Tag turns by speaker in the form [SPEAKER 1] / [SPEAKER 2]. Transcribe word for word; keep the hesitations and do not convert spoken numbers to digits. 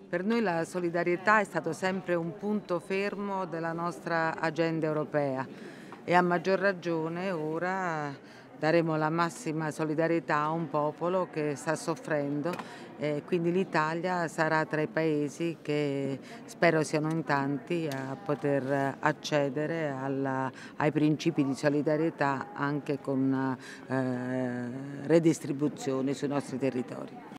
[SPEAKER 1] Per noi la solidarietà è stato sempre un punto fermo della nostra agenda europea e a maggior ragione ora daremo la massima solidarietà a un popolo che sta soffrendo e quindi l'Italia sarà tra i paesi che spero siano in tanti a poter accedere alla, ai principi di solidarietà anche con eh, redistribuzione sui nostri territori.